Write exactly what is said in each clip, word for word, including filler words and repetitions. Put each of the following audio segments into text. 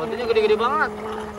Batunya gede-gede banget.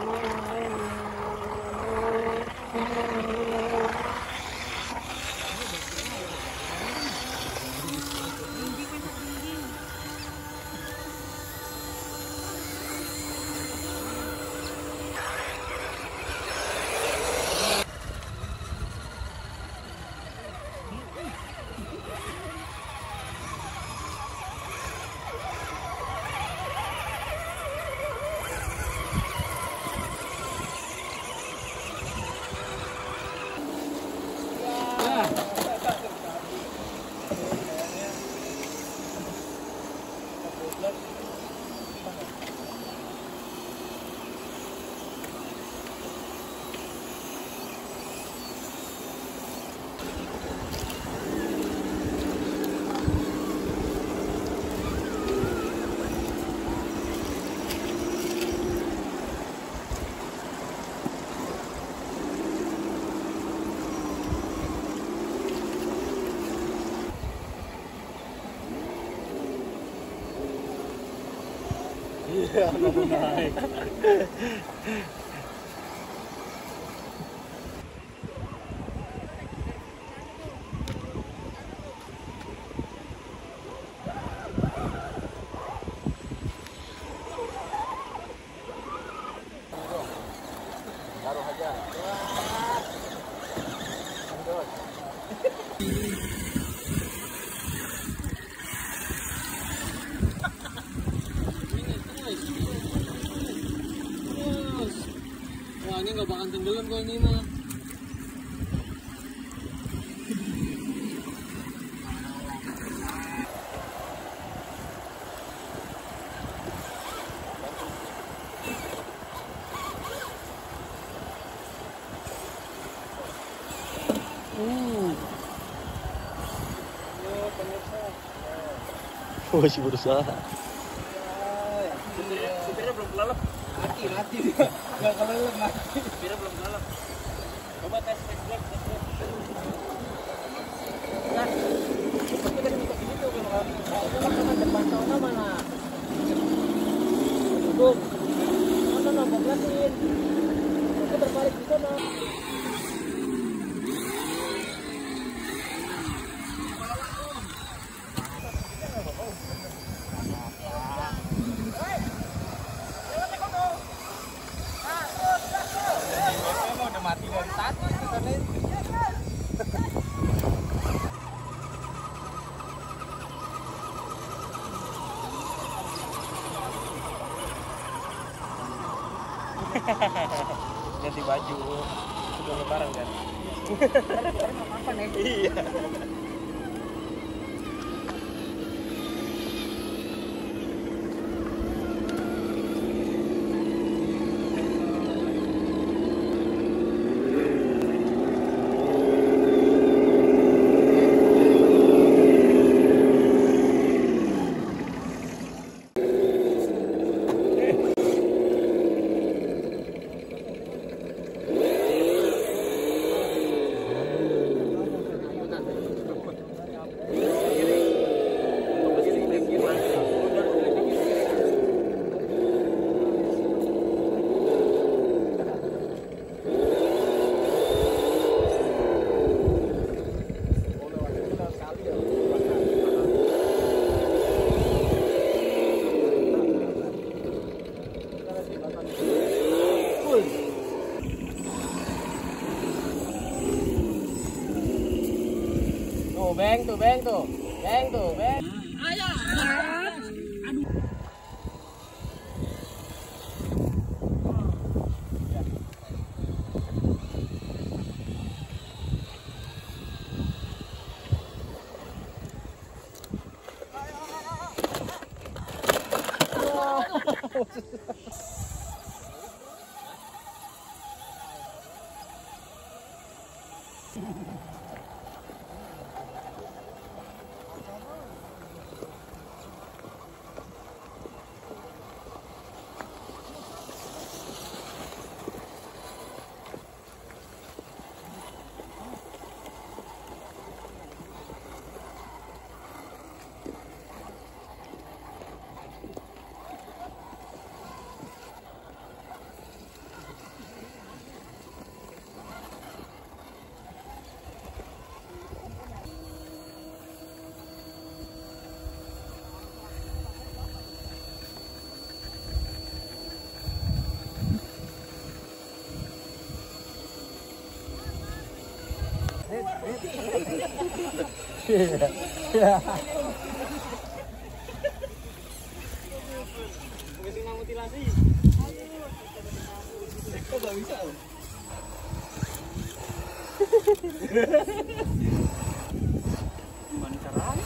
Iya, mau naik. Taruh aja. Wah, ini nggak bakal tenggelam kalau ini mah. Uh. Oh, masih berusaha. Supirnya belum kelelep. Mati, mati dia. Nggak kelelep, mati. Supirnya belum kelelep. Coba tes tes drag, tes drag. Nah, tapi kan bisa gitu kan. Itu makanan depan sana mana? Tutup. Mana nombok latin. Itu terbalik di sana. Mati dari tadi karena ganti baju sudah lebaran kan? apa nih? Iya. Tuh, beng tuh, beng tuh. Beng tuh, beng. Ayo. Ngasih mutilasi. Kok gak bisa? Gimana caranya?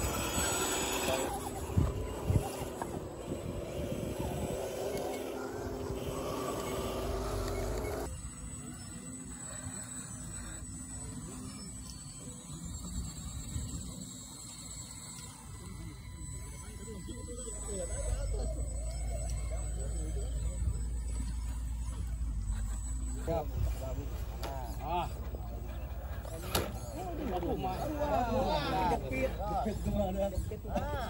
Ah. Aduh, jepit. Jepit gimana? Ah.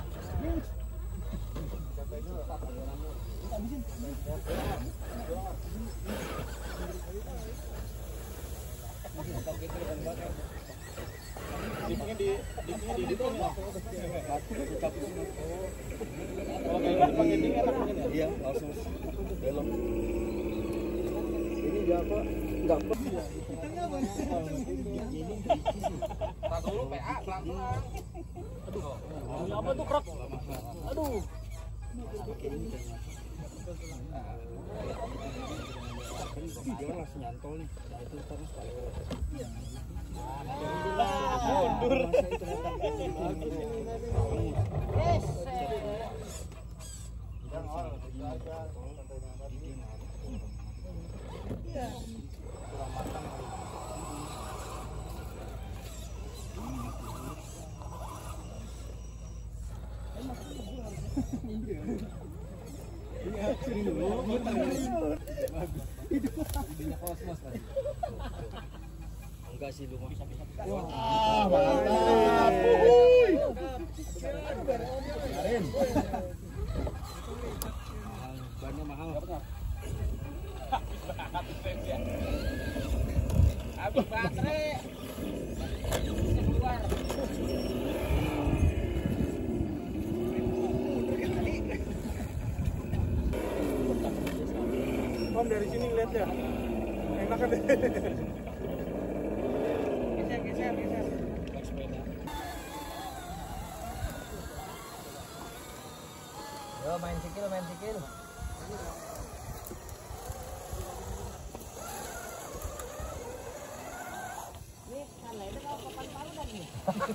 Dipnya di dipnya di itu nih. Kalau kayak pakai ding enak mungkin ya? Iya, langsung belok. Ini enggak apa? Enggak apa. Tak dulu P A pelan-pelan. Aduh. Apa tuh krok? Aduh. Jangan langsung nyantol nih. Itu terus kalau mundur. Yes. Iya. Idenya kosmos tadi. Enggak sih lu mau bisa bisa. Wah, mantap. Wuih. Karin. Bannya mahal. Habis baterai. Keluar. Om dari sini lihat ya. Enak kan deh. Geser, geser, geser. Naik sepeda. Yo main sikil, main sikil. Nih, kalau itu kalau papan palu kan nih.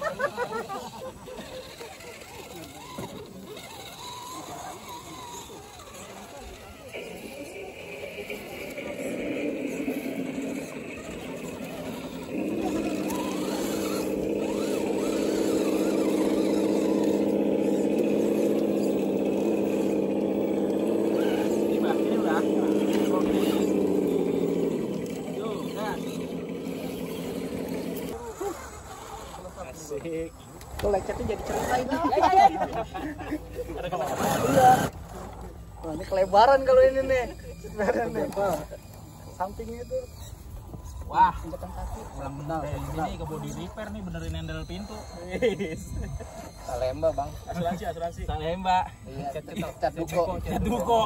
Asik. Tuh lecetnya jadi cerita ini. Iya. Wah, ini kelebaran kalau ini nih. Kelebaran nih. Sampingnya itu. Wah, injekan kaki. Benar. Ini ke body repair nih, benerin handle pintu. Salemba, Bang. Asuransi, asuransi. Salemba. Iya, cat duko. Cat duko.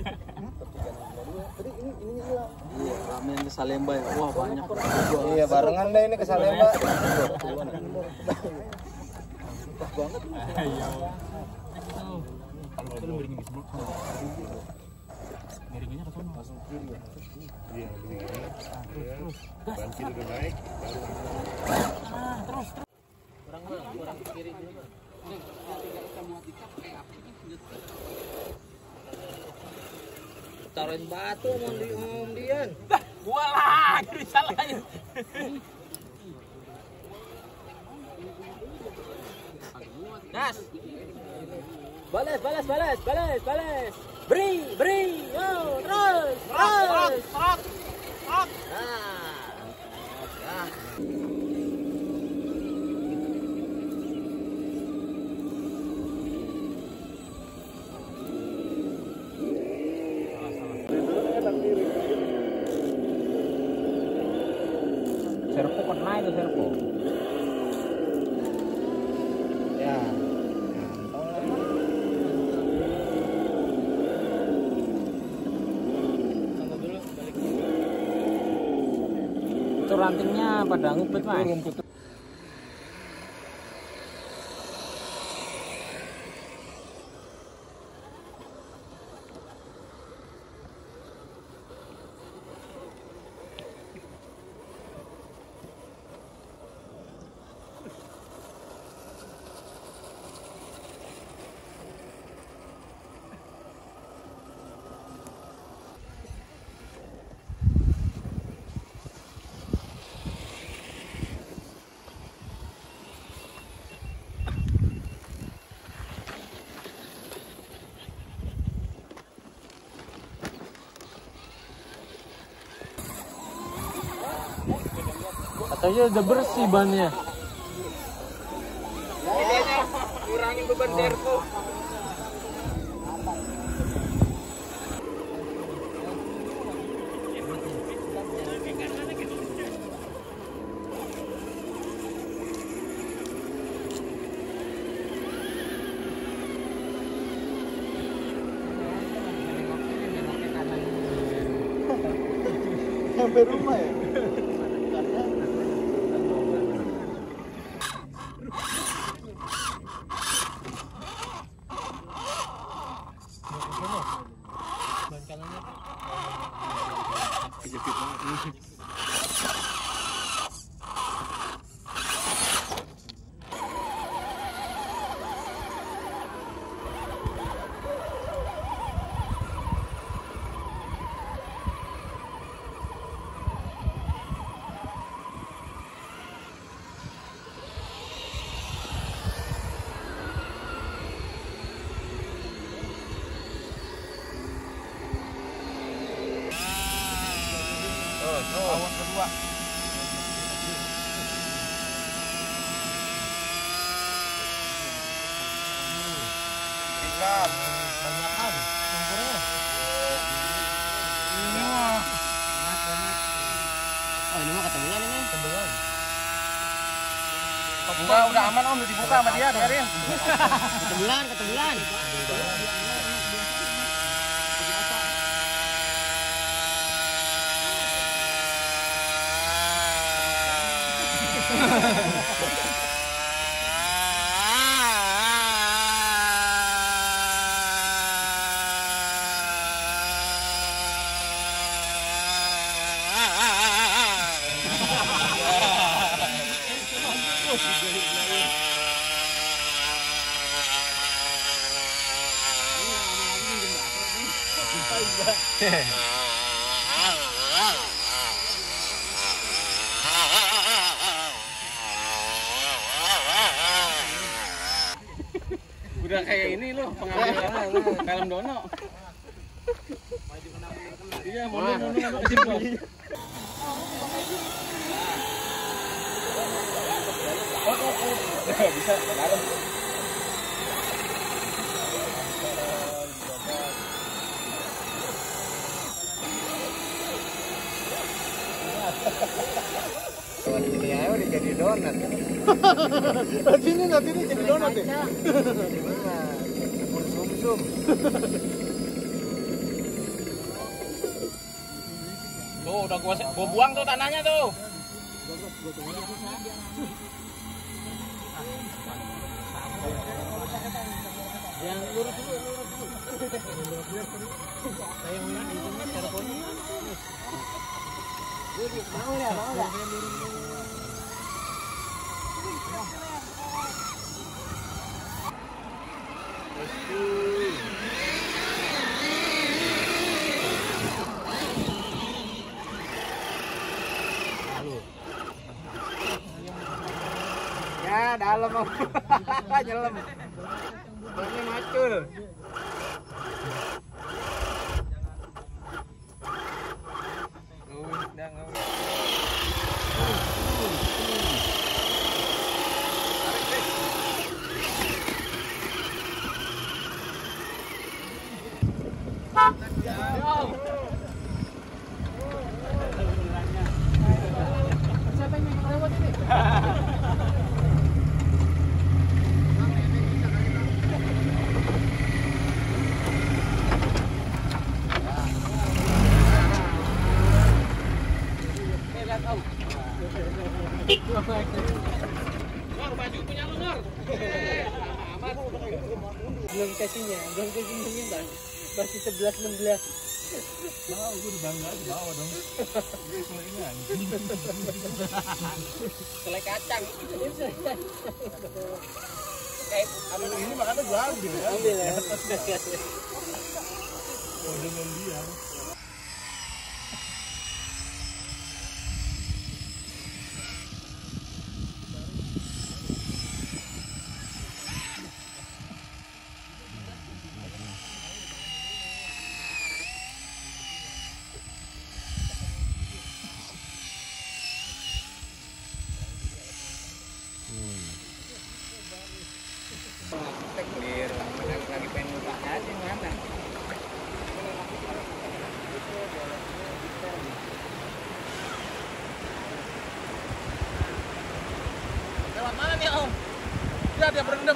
Tadi ini ini hilang. Iya, ramen ke Salemba ya. Wah, banyak. Iya, barengan deh ini ke Salemba. Pas banget. Iya. Kalau lu miringin gitu. Miringinnya ke sono. Langsung kiri ya. Iya, begini. Terus. Ban kiri udah naik. Ah, terus. Kurang kurang kiri dulu, Bang. Nih, tinggal kita muat dikap kayak apa sih? Taruhin batu mau di om Dian. Gua lagi disalahin. Nas. Balas, balas, balas, balas, balas. Beri, beri. Yo, terus, terus. Terus, terus. Nah. Nah. Servo kena itu servo. Ya. Itu rantingnya pada ngupit, Mas. Kayaknya udah bersih bannya. Idenya kurangin beban servo. Sampai rumah ya? Awal kedua. Tiga. Banyakan. Sumbernya. Ini mah. Oh ini mah ketemuan ini. Ketemuan. Udah, udah aman om, udah dibuka sama dia, biarin. Ketemuan, ketemuan. Udah kayak ini loh pengambilan film dono. Iya, mono mono mono. Bisa dalam. Ini ayo jadi donat. Sini nanti ini jadi donat ya? Gimana? Sum-sum. Tuh udah gua, gua buang tuh tanahnya tuh. Yang lurus dulu, lurus dulu. Saya mau ini teleponnya. Mau ya, mau ya. Ya dalam nyelam. Bannya macul. Siapa yang lewat ini? Nur, baju punya lu, Nur. Amat. Belum kasihnya, belum kasihnya bang. Masih sebelas enam belas. Mau gue bangga di bawah dong. Selingan. Selai kacang. Kayak Ini makanya gue ambil kan. ambil ya. Oh, dengan dia. Udah dia berendam.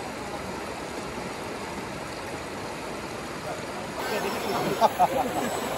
Ha ha ha.